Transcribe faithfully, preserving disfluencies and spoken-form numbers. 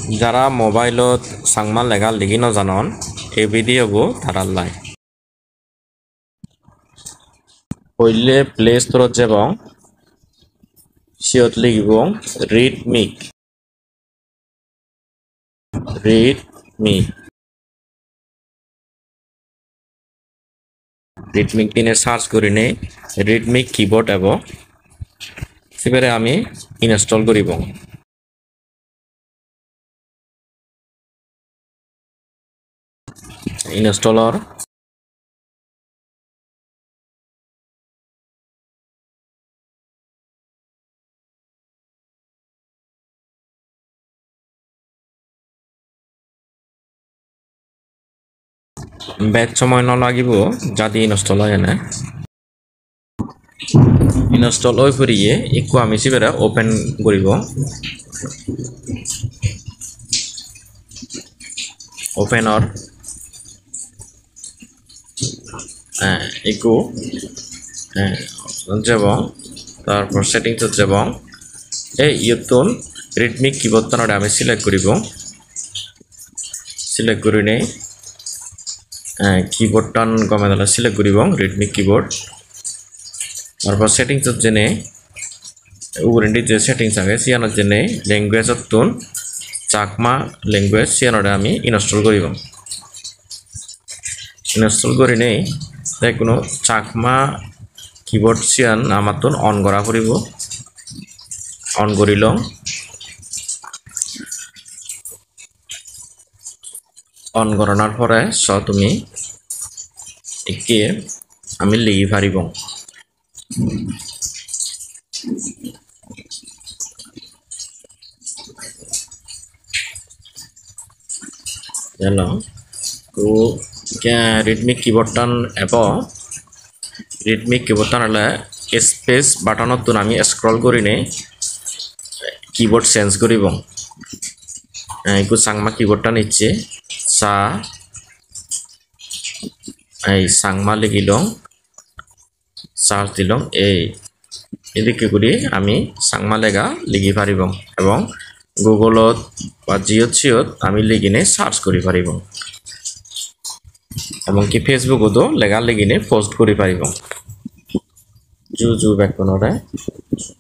যারা মোবাইলত সাংমা লেগা লিগি নজানন এই ভিডিওগো তারা লাই পইলে প্লে স্টোরত যাবং সিয়ত লিখিব রিডমিক রিডমিক রিডমিক দিনে সার্চ করি নে রিডমিক কিবোর্ড এব সেবারে আমি ইনস্টল করিব ইনস্টলর বেট সময় নলাগিব যদি ইনস্টল হয় না ইনস্টল হৈ ফুরিয়ে একটু আমি সেবারে ওপেন করিব ওপেনর হ্যাঁ একটু হ্যাঁ যাব তারপর সেটিংস যাব এই ইউতুন রিডমিক কিবোর্ডটা আমি সিলেক্ট করিব সিলেক্ট করি নেই কিবোর্ডটা কমে দিলে সিলেক্ট করিব রিডমিক কিবোর্ড তারপর সেটিংস জেনে উপরে যে সেটিংস আগে সিয়ানোর জেনে ল্যাঙ্গুয়েজ তুন চাকমা ল্যাঙ্গুয়েজ সিয়ানোরে আমি ইনস্টল করিব ইনস্টল করি নেই তাই কোনো চাকমা কিবোর্ড সিয়ান আমার তুন অন করা করিব অন করিল অন করানোর পরে স তুমি একে আমি লিখি পারিব হ্যালো তো রিডমিক কিবোর্ডটান এব রিডমিক কিবোর্ডটান হলে স্পেস বাটনত তুন আমি স্ক্রল করি নে কিবোর্ড চেঞ্জ করিব একটু সাংমা কিবোর্ডটা নিচ্ছে সা এই সাংমা লিখিলং সার্চ দিলং এই এদিকে করি আমি সাংমা লেগা লিখি পারিব এবং গুগলত বা জিওত সিওত আমি লিখিনে সার্চ করি পারিব এবং কি ফেসবুকতো লেগা লিখিনে পোস্ট করি পারিব জু জু ব্যাকগ্রাউন্ডে